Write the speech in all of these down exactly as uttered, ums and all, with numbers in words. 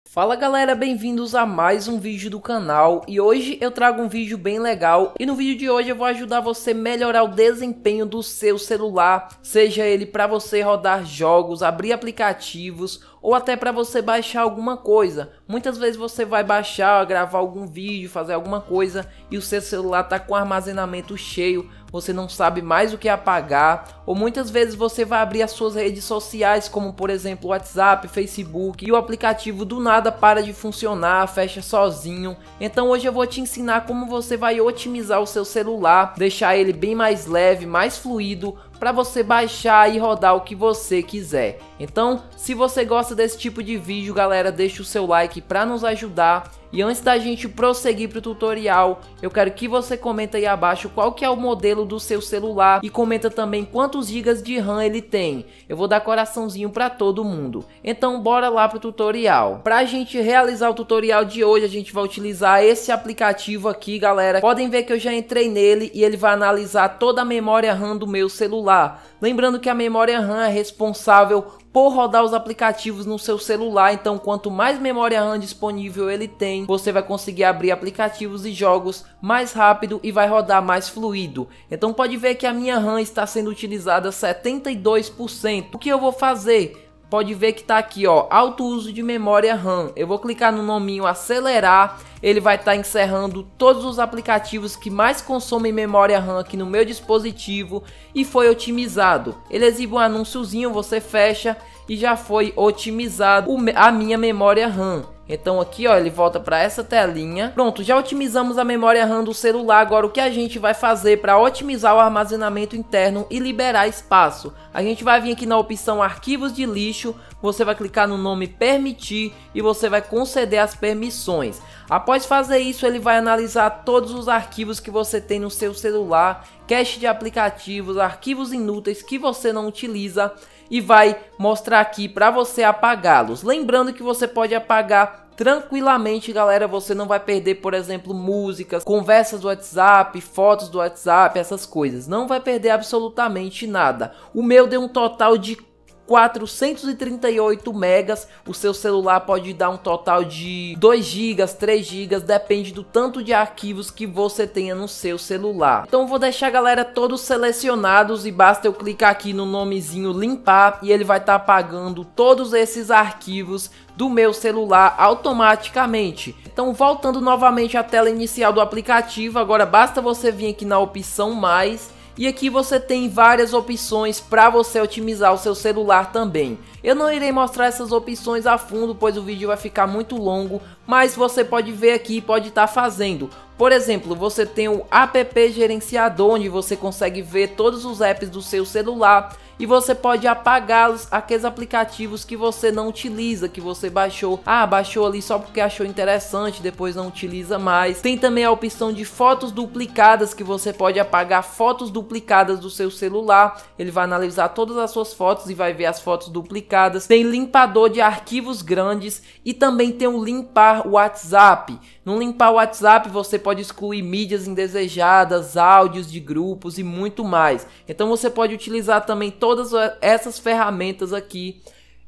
Fala galera, bem-vindos a mais um vídeo do canal e hoje eu trago um vídeo bem legal e no vídeo de hoje eu vou ajudar você a melhorar o desempenho do seu celular, seja ele para você rodar jogos, abrir aplicativos ou até para você baixar alguma coisa. Muitas vezes você vai baixar, gravar algum vídeo, fazer alguma coisa e o seu celular tá com armazenamento cheio, você não sabe mais o que apagar, ou muitas vezes você vai abrir as suas redes sociais, como por exemplo o WhatsApp, Facebook, e o aplicativo do nada para de funcionar, fecha sozinho. Então hoje eu vou te ensinar como você vai otimizar o seu celular, deixar ele bem mais leve, mais fluido, para você baixar e rodar o que você quiser. Então, se você gosta desse tipo de vídeo, galera, deixa o seu like para nos ajudar. E antes da gente prosseguir para o tutorial, eu quero que você comenta aí abaixo qual que é o modelo do seu celular e comenta também quantos gigas de RAM ele tem. Eu vou dar coraçãozinho para todo mundo. Então, bora lá para o tutorial. Para a gente realizar o tutorial de hoje, a gente vai utilizar esse aplicativo aqui, galera. Podem ver que eu já entrei nele e ele vai analisar toda a memória RAM do meu celular. Lembrando que a memória RAM é responsável por rodar os aplicativos no seu celular, então quanto mais memória RAM disponível ele tem, você vai conseguir abrir aplicativos e jogos mais rápido e vai rodar mais fluido. Então pode ver que a minha RAM está sendo utilizada setenta e dois por cento. O que eu vou fazer? Pode ver que tá aqui, ó, alto uso de memória RAM. Eu vou clicar no nominho acelerar, ele vai estar tá encerrando todos os aplicativos que mais consomem memória RAM aqui no meu dispositivo e foi otimizado. Ele exibe um anúnciozinho, você fecha e já foi otimizado a minha memória RAM. Então aqui, ó, ele volta para essa telinha. Pronto, já otimizamos a memória RAM do celular. Agora o que a gente vai fazer para otimizar o armazenamento interno e liberar espaço? A gente vai vir aqui na opção arquivos de lixo, você vai clicar no nome permitir e você vai conceder as permissões. Após fazer isso, ele vai analisar todos os arquivos que você tem no seu celular, cache de aplicativos, arquivos inúteis que você não utiliza e vai mostrar aqui para você apagá-los. Lembrando que você pode apagar tranquilamente, galera, você não vai perder, por exemplo, músicas, conversas do WhatsApp, fotos do WhatsApp, essas coisas. Não vai perder absolutamente nada. O meu deu um total de quatrocentos e trinta e oito megas, o seu celular pode dar um total de dois gigas, três gigas, depende do tanto de arquivos que você tenha no seu celular. Então vou deixar, galera, todos selecionados e basta eu clicar aqui no nomezinho limpar e ele vai estar apagando todos esses arquivos do meu celular automaticamente. Então voltando novamente à tela inicial do aplicativo, agora basta você vir aqui na opção mais. E aqui você tem várias opções para você otimizar o seu celular também. Eu não irei mostrar essas opções a fundo, pois o vídeo vai ficar muito longo, mas você pode ver aqui e pode estar fazendo. Por exemplo, você tem o app gerenciador, onde você consegue ver todos os apps do seu celular e você pode apagá-los, aqueles aplicativos que você não utiliza, que você baixou. Ah, baixou ali só porque achou interessante, depois não utiliza mais. Tem também a opção de fotos duplicadas, que você pode apagar fotos duplicadas do seu celular. Ele vai analisar todas as suas fotos e vai ver as fotos duplicadas. Tem limpador de arquivos grandes e também tem o limpar WhatsApp. No limpar WhatsApp você pode excluir mídias indesejadas, áudios de grupos e muito mais. Então você pode utilizar também todas essas ferramentas aqui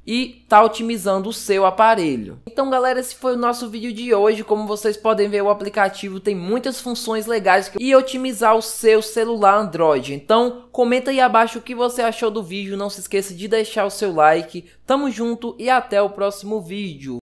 e tá otimizando o seu aparelho. Então galera, esse foi o nosso vídeo de hoje. Como vocês podem ver, o aplicativo tem muitas funções legais e otimizar o seu celular Android. Então comenta aí abaixo o que você achou do vídeo, não se esqueça de deixar o seu like. Tamo junto e até o próximo vídeo.